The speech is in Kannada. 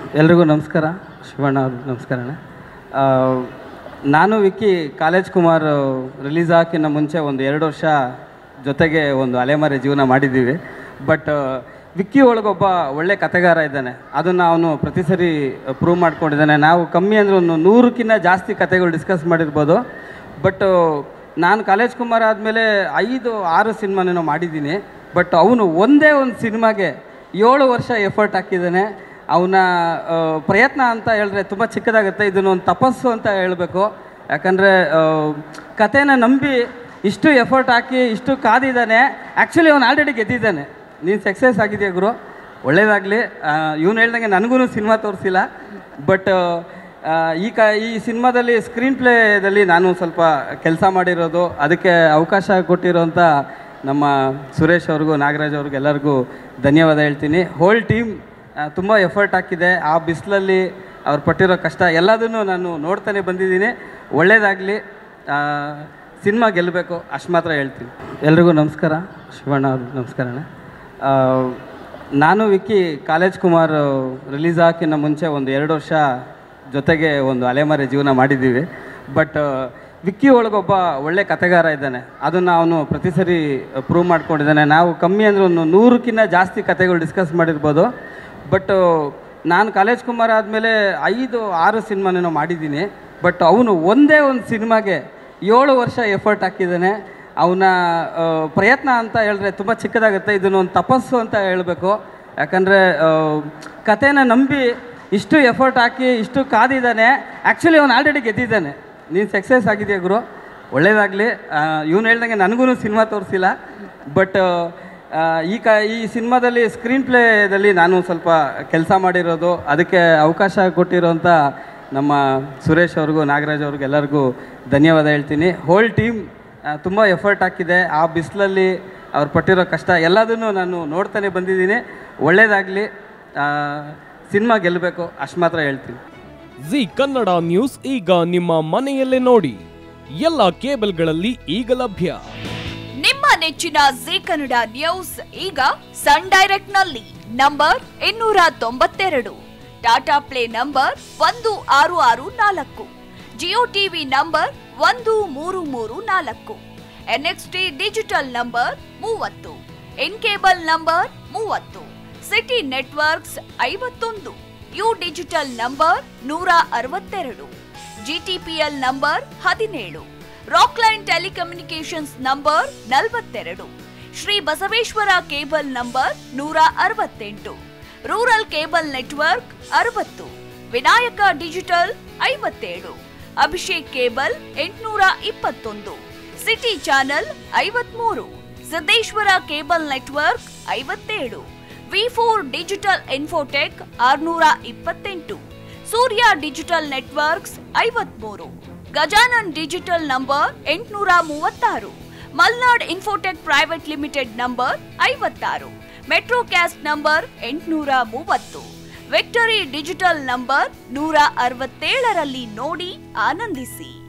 ಎಲ್ರಿಗೂ ನಮಸ್ಕಾರ. ಶಿವಣ್ಣ ಅವ್ರಿಗೆ ನಮಸ್ಕಾರ. ನಾನು ವಿಕ್ಕಿ ಕಾಲೇಜ್ ಕುಮಾರ್ ರಿಲೀಸ್ ಹಾಕಿನ ಮುಂಚೆ ಒಂದು 2 ವರ್ಷ ಜೊತೆಗೆ ಒಂದು ಅಲೆಮಾರಿ ಜೀವನ ಮಾಡಿದ್ದೀವಿ. ಬಟ್ ವಿಕ್ಕಿ ಒಳಗೊಬ್ಬ ಒಳ್ಳೆ ಕಥೆಗಾರ ಇದ್ದಾನೆ, ಅದನ್ನು ಅವನು ಪ್ರತಿ ಸರಿ ಪ್ರೂವ್ ಮಾಡ್ಕೊಂಡಿದ್ದಾನೆ. ನಾವು ಕಮ್ಮಿ ಅಂದರೆ ಒಂದು 100ಕ್ಕಿಂತ ಜಾಸ್ತಿ ಕಥೆಗಳು ಡಿಸ್ಕಸ್ ಮಾಡಿರ್ಬೋದು. ಬಟ್ ನಾನು ಕಾಲೇಜ್ ಕುಮಾರ್ ಆದಮೇಲೆ 5-6 ಸಿನಿಮಾನೇನೋ ಮಾಡಿದ್ದೀನಿ. ಬಟ್ ಅವನು ಒಂದೇ ಒಂದು ಸಿನಿಮಾಗೆ 7 ವರ್ಷ ಎಫರ್ಟ್ ಹಾಕಿದ್ದಾನೆ. ಅವನ ಪ್ರಯತ್ನ ಅಂತ ಹೇಳಿದ್ರೆ ತುಂಬ ಚಿಕ್ಕದಾಗುತ್ತೆ. ಇದನ್ನು ಒಂದು ತಪಸ್ಸು ಅಂತ ಹೇಳಬೇಕು. ಯಾಕಂದರೆ ಕಥೆನ ನಂಬಿ ಇಷ್ಟು ಎಫರ್ಟ್ ಹಾಕಿ ಇಷ್ಟು ಕಾದಿದ್ದಾನೆ. ಆ್ಯಕ್ಚುಲಿ ಅವನು ಆಲ್ರೆಡಿ ಗೆದ್ದಿದ್ದಾನೆ. ನೀನು ಸಕ್ಸಸ್ ಆಗಿದೆಯಾ ಗುರು, ಒಳ್ಳೇದಾಗಲಿ. ಇವನು ಹೇಳ್ದಂಗೆ ನನಗೂ ಸಿನಿಮಾ ತೋರಿಸಿಲ್ಲ. ಬಟ್ ಈ ಸಿನಿಮಾದಲ್ಲಿ ಸ್ಕ್ರೀನ್ ಪ್ಲೇದಲ್ಲಿ ನಾನು ಸ್ವಲ್ಪ ಕೆಲಸ ಮಾಡಿರೋದು, ಅದಕ್ಕೆ ಅವಕಾಶ ಕೊಟ್ಟಿರೋಂಥ ನಮ್ಮ ಸುರೇಶ್ ಅವ್ರಿಗೂ ನಾಗರಾಜ್ ಅವ್ರಿಗೂ ಎಲ್ಲರಿಗೂ ಧನ್ಯವಾದ ಹೇಳ್ತೀನಿ. ಹೋಲ್ ಟೀಮ್ ತುಂಬ ಎಫರ್ಟ್ ಹಾಕಿದೆ. ಆ ಬಿಸಿಲಲ್ಲಿ ಅವ್ರು ಪಟ್ಟಿರೋ ಕಷ್ಟ ಎಲ್ಲದನ್ನು ನಾನು ನೋಡ್ತಾನೆ ಬಂದಿದ್ದೀನಿ. ಒಳ್ಳೆಯದಾಗಲಿ, ಸಿನಿಮಾ ಗೆಲ್ಲಬೇಕು, ಅಷ್ಟು ಮಾತ್ರ ಹೇಳ್ತೀನಿ. ಎಲ್ರಿಗೂ ನಮಸ್ಕಾರ. ಶಿವಣ್ಣ ಅವ್ರಿಗೆ ನಮಸ್ಕಾರ. ನಾನು ವಿಕ್ಕಿ ಕಾಲೇಜ್ ಕುಮಾರ್ ರಿಲೀಸ್ ಹಾಕಿನ ಮುಂಚೆ ಒಂದು 2 ವರ್ಷ ಜೊತೆಗೆ ಒಂದು ಅಲೆಮಾರಿ ಜೀವನ ಮಾಡಿದ್ದೀವಿ. ಬಟ್ ವಿಕ್ಕಿ ಒಳಗೊಬ್ಬ ಒಳ್ಳೆ ಕಥೆಗಾರ ಇದ್ದಾನೆ, ಅದನ್ನು ಅವನು ಪ್ರತಿ ಸರಿ ಪ್ರೂವ್ ಮಾಡ್ಕೊಂಡಿದ್ದಾನೆ. ನಾವು ಕಮ್ಮಿ ಅಂದರೆ ಒಂದು 100ಕ್ಕಿಂತ ಜಾಸ್ತಿ ಕಥೆಗಳು ಡಿಸ್ಕಸ್ ಮಾಡಿರ್ಬೋದು. ಬಟ್ ನಾನು ಕಾಲೇಜ್ ಕುಮಾರ್ ಆದಮೇಲೆ 5-6 ಸಿನಿಮಾನೇನೋ ಮಾಡಿದ್ದೀನಿ. ಬಟ್ ಅವನು ಒಂದೇ ಒಂದು ಸಿನಿಮಾಗೆ 7 ವರ್ಷ ಎಫರ್ಟ್ ಹಾಕಿದ್ದಾನೆ. ಅವನ ಪ್ರಯತ್ನ ಅಂತ ಹೇಳಿದ್ರೆ ತುಂಬ ಚಿಕ್ಕದಾಗುತ್ತೆ. ಇದನ್ನು ಒಂದು ತಪಸ್ಸು ಅಂತ ಹೇಳಬೇಕು. ಯಾಕಂದರೆ ಕಥೆನ ನಂಬಿ ಇಷ್ಟು ಎಫರ್ಟ್ ಹಾಕಿ ಇಷ್ಟು ಕಾದಿದ್ದಾನೆ. ಆ್ಯಕ್ಚುಲಿ ಅವನು ಆಲ್ರೆಡಿ ಗೆದ್ದಿದ್ದಾನೆ. ನೀನು ಸಕ್ಸಸ್ ಆಗಿದೆಯಾ ಗುರು, ಒಳ್ಳೆಯದಾಗಲಿ. ಇವನು ಹೇಳ್ದಂಗೆ ನನಗೂ ಸಿನಿಮಾ ತೋರಿಸಿಲ್ಲ. ಬಟ್ ಈ ಸಿನಿಮಾದಲ್ಲಿ ಸ್ಕ್ರೀನ್ ಪ್ಲೇದಲ್ಲಿ ನಾನು ಸ್ವಲ್ಪ ಕೆಲಸ ಮಾಡಿರೋದು, ಅದಕ್ಕೆ ಅವಕಾಶ ಕೊಟ್ಟಿರೋಂಥ ನಮ್ಮ ಸುರೇಶ್ ಅವ್ರಿಗೂ ನಾಗರಾಜ್ ಅವ್ರಿಗೂ ಎಲ್ಲರಿಗೂ ಧನ್ಯವಾದ ಹೇಳ್ತೀನಿ. ಹೋಲ್ ಟೀಮ್ ತುಂಬ ಎಫರ್ಟ್ ಹಾಕಿದೆ. ಆ ಬಿಸಿಲಲ್ಲಿ ಅವ್ರು ಪಟ್ಟಿರೋ ಕಷ್ಟ ಎಲ್ಲದನ್ನು ನಾನು ನೋಡ್ತಾನೆ ಬಂದಿದ್ದೀನಿ. ಒಳ್ಳೆಯದಾಗಲಿ, ಸಿನಿಮಾ ಗೆಲ್ಲಬೇಕು, ಅಷ್ಟು ಮಾತ್ರ ಹೇಳ್ತೀನಿ. ಜಿ ಕನ್ನಡ ನ್ಯೂಸ್ ಈಗ ನಿಮ್ಮ ಮನೆಯಲ್ಲೇ ನೋಡಿ. ಎಲ್ಲ ಕೇಬಲ್ಗಳಲ್ಲಿ ಈಗ ಲಭ್ಯ. ನಿಮ್ಮ ನೆಚ್ಚಿನ ಜಿ ಕನ್ನಡ ನ್ಯೂಸ್ ಈಗ ಸನ್ ಡೈರೆಕ್ಟ್ ನಲ್ಲಿ number 292, Tata play number 1664, Jio TV number 1334, NXT digital number 30, N cable number 30, city networks 51, U digital number 162, GTPL number 17, Rockline telecommunications number 42, Shri Basaveshwara cable number 168, rural cable network 60, Vinayaka digital 57, Abhishek cable 821, city channel 53, Siddeshwara cable network 57, ವಿ4 digital infotech 628, Surya digital networks 53, Gajanan digital number 836, Malnad infotech private limited number 56, Metrocast number 830, victory digital number 167ರಲ್ಲಿ ನೋಡಿ ಆನಂದಿಸಿ.